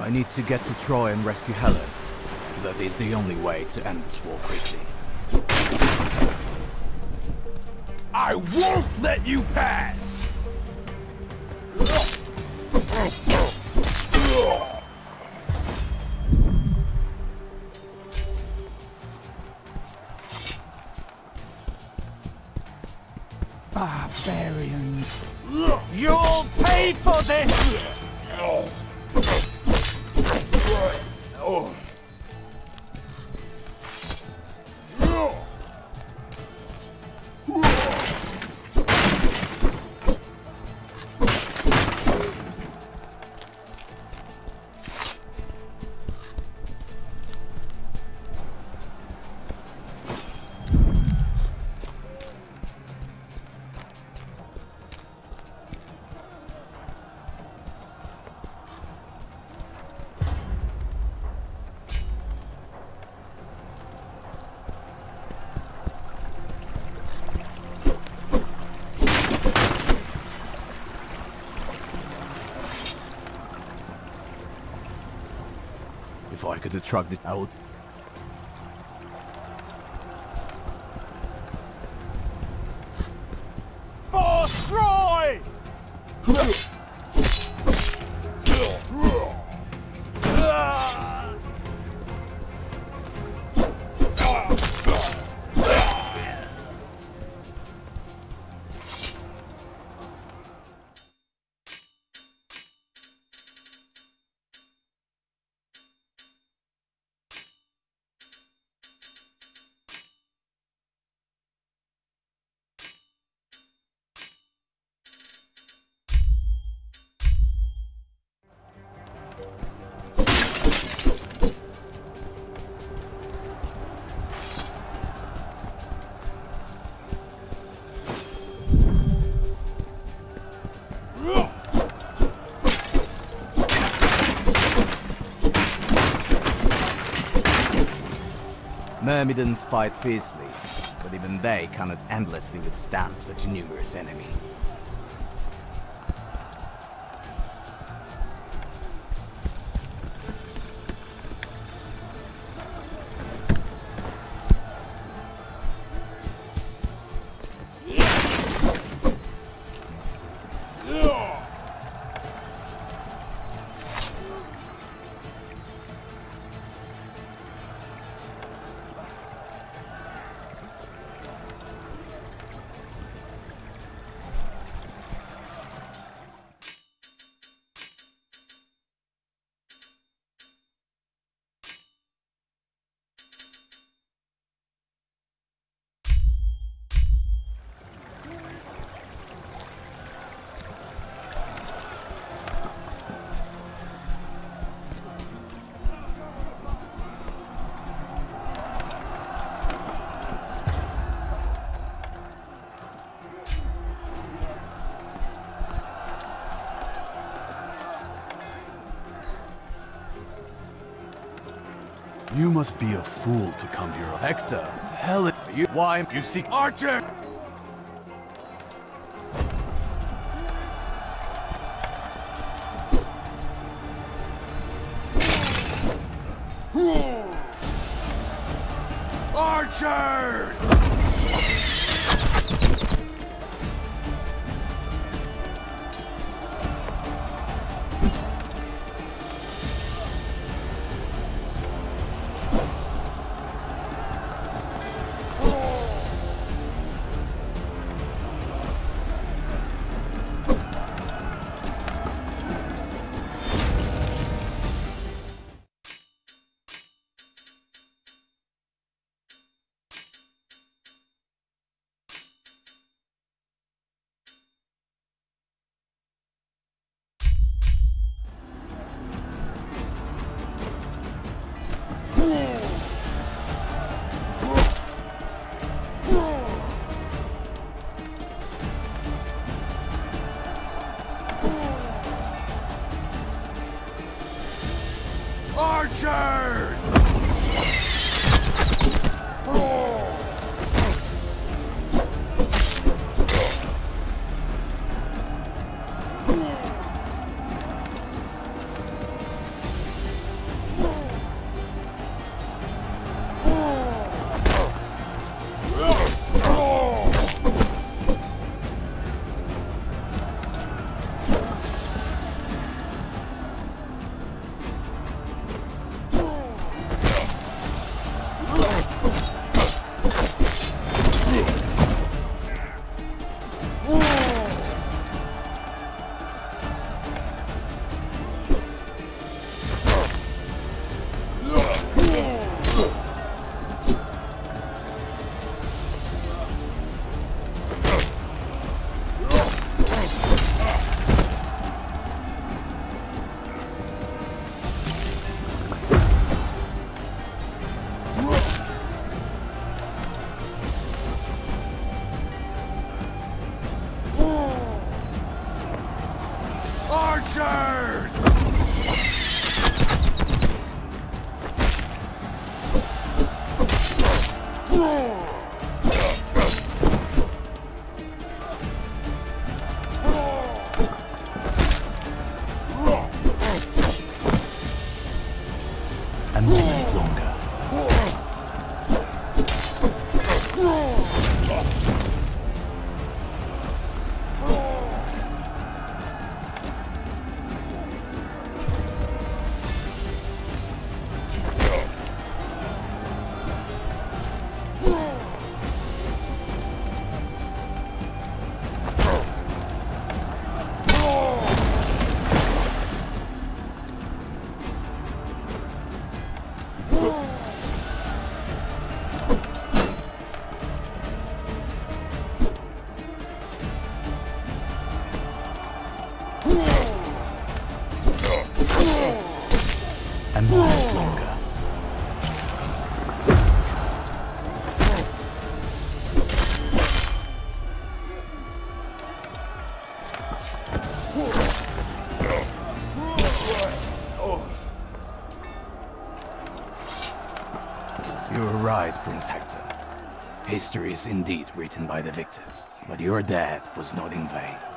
I need to get to Troy and rescue Helen. That is the only way to end this war quickly. I won't let you pass! Barbarians. You'll pay for this! If I could have trucked it out. For Troy! Myrmidons fight fiercely, but even they cannot endlessly withstand such a numerous enemy. You must be a fool to come here. Hector, hell you, why you seek Archer! Archers! Archers! Archers! A moment longer. A moment longer. You were right, Prince Hector. History is indeed written by the victors, but your death was not in vain.